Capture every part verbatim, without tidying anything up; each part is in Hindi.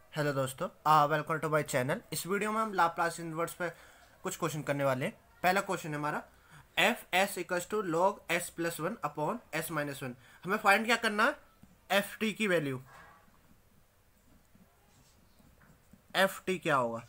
हेलो दोस्तों, वेलकम टू माय चैनल। इस वीडियो में हम लाप्लास इनवर्स पे कुछ क्वेश्चन करने वाले हैं। पहला क्वेश्चन है हमारा, F S equals to log S plus one upon S minus one. हमें फाइंड क्या करना है? एफ टी की वैल्यू। एफ टी क्या होगा?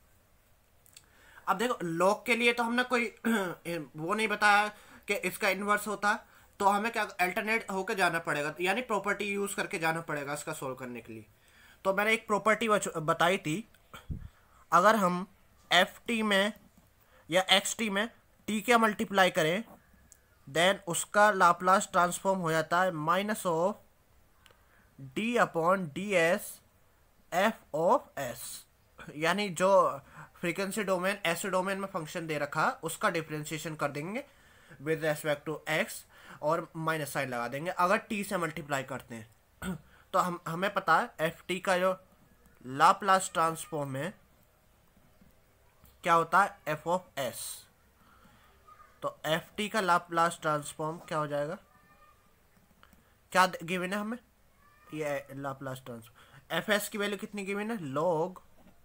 अब देखो, लॉग के लिए तो हमने कोई वो नहीं बताया कि इसका इन्वर्स होता है, तो हमें क्या अल्टरनेट होकर जाना पड़ेगा, यानी प्रॉपर्टी यूज करके जाना पड़ेगा इसका सोल्व करने के लिए। तो मैंने एक प्रॉपर्टी बताई थी, अगर हम एफ टी में या एक्स टी में टी के मल्टीप्लाई करें देन उसका लाप्लास ट्रांसफॉर्म हो जाता है minus of D upon D S F of S, यानी जो फ्रीक्वेंसी डोमेन एस डोमेन में फंक्शन दे रखा है उसका डिफरेंशिएशन कर देंगे विद रेस्पेक्ट टू एक्स और माइनस साइन लगा देंगे अगर टी से मल्टीप्लाई करते हैं। तो हम हमें पता है एफ टी का जो लाप्लास ट्रांसफॉर्म है क्या होता है, एफ ऑफ एस। तो एफ टी का लाप्लास ट्रांसफॉर्म क्या हो जाएगा? क्या गिवन है हमें? ये लाप्लास ट्रांसफॉर्म एफ एस की वैल्यू कितनी गिवन है? Log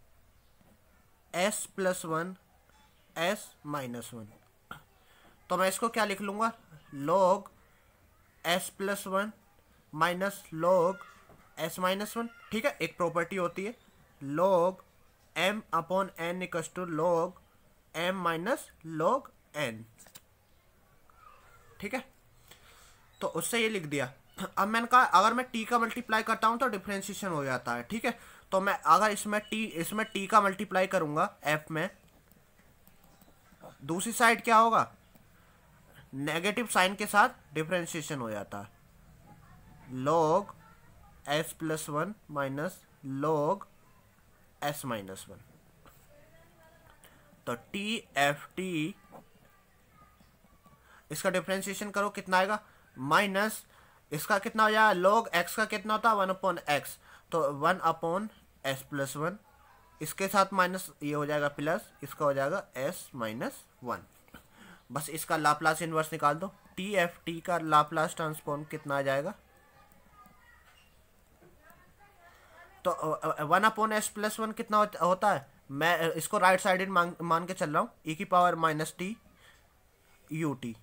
S plus one S minus one. तो मैं इसको क्या लिख लूंगा? Log S plus one minus log S minus one. ठीक है, एक प्रॉपर्टी होती है log M upon N equals to log M minus log N. ठीक है, तो उससे ये लिख दिया। अब मैंने कहा अगर मैं टी का मल्टीप्लाई करता हूं तो डिफरेंशिएशन हो जाता है। ठीक है, तो मैं अगर इसमें टी इसमें टी का मल्टीप्लाई करूंगा एफ में, दूसरी साइड क्या होगा? नेगेटिव साइन के साथ डिफरेंशिएशन हो जाता है log S plus one minus log S minus one. तो टी एफ टी इसका डिफरेंशिएशन करो, कितना आएगा? माइनस इसका कितना हो जाएगा? लॉग एक्स का कितना होता है? वन अपॉन एक्स, तो one upon S plus one, इसके साथ माइनस ये हो जाएगा प्लस, इसका हो जाएगा एस माइनस वन। बस इसका लाप्लास इनवर्स निकाल दो। टी एफ टी का लाप्लास ट्रांसफॉर्म कितना आ जाएगा? तो one upon S plus one कितना होता है? मैं इसको राइट साइडेड मान, मान के चल रहा हूँ, ई की power minus T U T,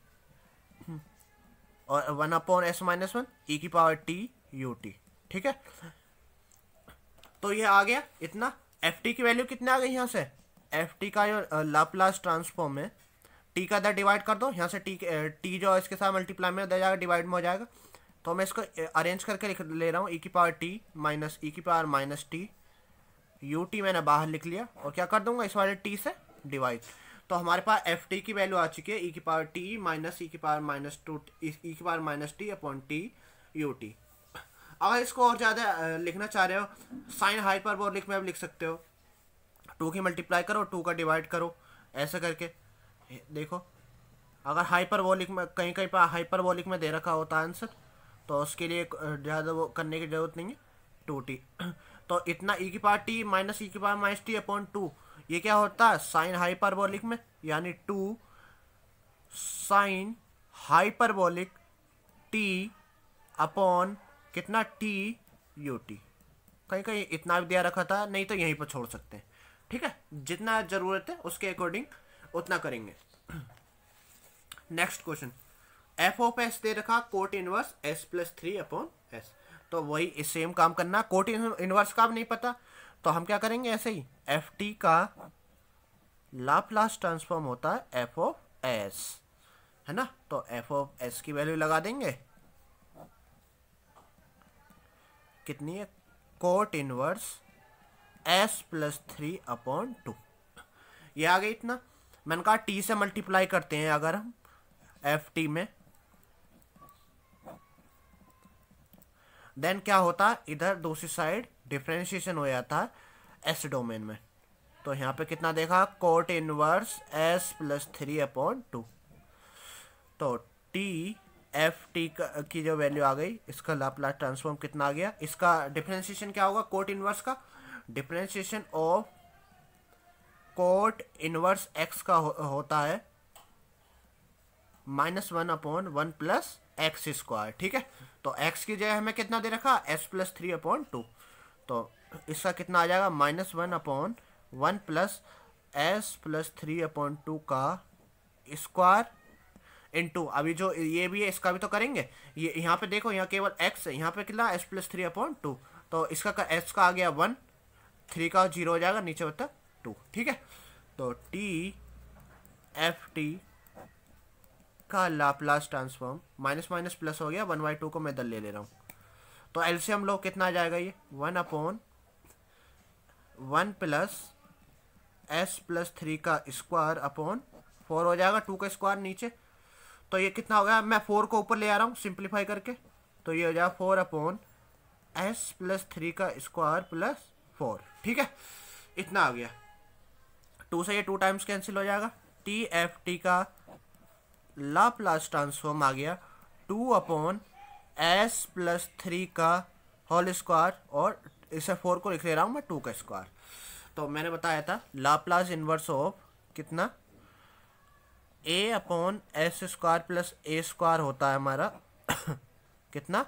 और one upon S minus one E की पावर टी यू टी। ठीक है, तो ये आ गया इतना। एफ टी की वैल्यू कितने आ गई यहाँ से? एफ टी का जो लाप्लास ट्रांसफॉर्म है, टी का दर डिवाइड कर दो, यहाँ से टी टी जो इसके साथ मल्टीप्लाई में हो जाएगा, डिवाइड में हो जाएगा। तो मैं इसको अरेंज करके लिख ले रहा हूँ, ई की पावर टी माइनस ई की power minus T U T मैंने बाहर लिख लिया, और क्या कर दूंगा इस वाले टी से डिवाइड। तो हमारे पास एफ टी की वैल्यू आ चुकी है ई की पावर टी माइनस ई की पावर माइनस टू ई की power minus T upon T U T. अगर इसको और ज़्यादा लिखना चाह रहे हो, साइन हाइपरबोलिक में अब लिख सकते हो, टू की मल्टीप्लाई करो, टू का डिवाइड करो, ऐसे करके देखो। अगर हाइपरबोलिक में कहीं कहीं पर हाइपरबोलिक में दे रखा होता है आंसर, तो उसके लिए ज़्यादा वो करने की जरूरत नहीं है, टू टी। तो इतना ई की पावर टी माइनस ई की power minus T upon two, ये क्या होता है साइन हाइपरबोलिक में, यानी two sine hyperbolic T upon कितना टी यू टी। कहीं कहीं इतना भी दिया रखा था, नहीं तो यहीं पर छोड़ सकते हैं। ठीक है, जितना जरूरत है उसके अकॉर्डिंग उतना करेंगे। Next question, F of S दे रखा cot inverse S plus three upon S. तो वही सेम काम करना, कोट इनवर्स का भी नहीं पता तो हम क्या करेंगे, ऐसे ही एफ टी का लाप्लास ट्रांसफॉर्म होता है एफ ऑफ एस, है ना। तो एफ ऑफ एस की वैल्यू लगा देंगे, कितनी है? Cot inverse S plus three upon two. ये आ गई इतना। मैंने कहा टी से मल्टीप्लाई करते हैं अगर हम एफ टी में, देन क्या होता है, इधर दूसरी साइड डिफरेंशिएशन हो जाता है एस डोमेन में। तो यहाँ पे कितना देखा, cot inverse S plus three upon two. तो टी एफ टी की जो वैल्यू आ गई, इसका लाप्लास ट्रांसफॉर्म कितना आ गया? इसका डिफरेंशिएशन क्या होगा? कोट इनवर्स का differentiation of cot inverse X का हो, होता है minus one upon one plus X square. ठीक है, तो एक्स की जगह हमें कितना दे रखा? S plus three upon two. तो इसका कितना आ जाएगा, minus one upon one plus S plus three upon two का स्क्वायर इनटू, अभी जो ये भी है इसका भी तो करेंगे, ये यहाँ पे देखो यहाँ केवल x है, यहाँ पे कितना S plus three upon two, तो इसका का s का आ गया वन, थ्री का जीरो हो जाएगा, नीचे बता टू। ठीक है, तो टी एफ टी का Laplace transform, minus minus plus हो गया, वन बाई टू को मैं इधर ले ले रहा हूँ, तो एलसीएम लो कितना आ जाएगा, ये one upon one plus S plus three का स्क्वायर अपॉन फोर हो जाएगा, टू का स्क्वायर नीचे, तो ये कितना हो गया, मैं फोर को ऊपर ले आ रहा हूँ सिंप्लीफाई करके, तो ये हो जाएगा four upon S plus three का स्क्वायर प्लस फोर। ठीक है, इतना आ गया, टू से ये टू टाइम्स कैंसिल हो जाएगा, टी एफ टी का लाप्लास ट्रांसफॉर्म आ गया two upon S plus three का होल स्क्वायर, और इसे फोर को लिख ले रहा हूँ मैं टू का स्क्वायर। तो मैंने बताया था लाप्लास इनवर्स ऑफ कितना, A upon S square plus A square होता है हमारा कितना,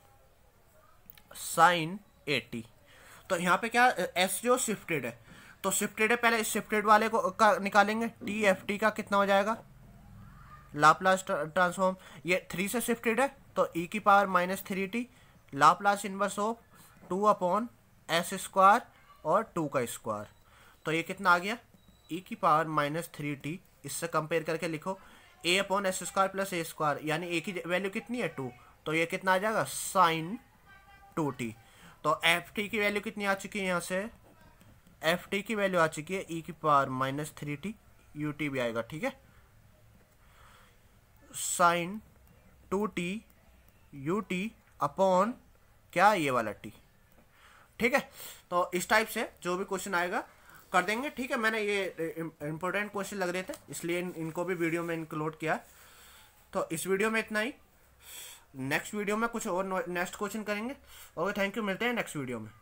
साइन एटी। तो यहाँ पे क्या, एस जो शिफ्टेड है, तो शिफ्टेड है, पहले इस शिफ्टेड वाले को का निकालेंगे, टी एफ टी का कितना हो जाएगा लाप्लास ट्रांसफॉर्म, ये थ्री से शिफ्टेड है तो ई की power minus three T, Laplace inverse of two upon S square और टू का स्क्वायर, तो ये कितना आ गया, ई की पावर माइनस थ्री टी, इससे कंपेयर करके लिखो A upon S square plus A square, यानी ए की वैल्यू कितनी है टू, तो ये कितना आ जाएगा साइन टू टी। तो एफ टी की वैल्यू कितनी आ चुकी है, यहाँ से एफ टी की वैल्यू आ चुकी है ई की power minus three T, U T भी आएगा। ठीक है, sine two T U T upon क्या, ये वाला टी। ठीक है, तो इस टाइप से जो भी क्वेश्चन आएगा कर देंगे। ठीक है, मैंने ये इंपॉर्टेंट क्वेश्चन लग रहे थे इसलिए इन, इनको भी वीडियो में इंक्लूड किया। तो इस वीडियो में इतना ही, नेक्स्ट वीडियो में कुछ और नेक्स्ट क्वेश्चन करेंगे। ओके, थैंक यू, मिलते हैं नेक्स्ट वीडियो में।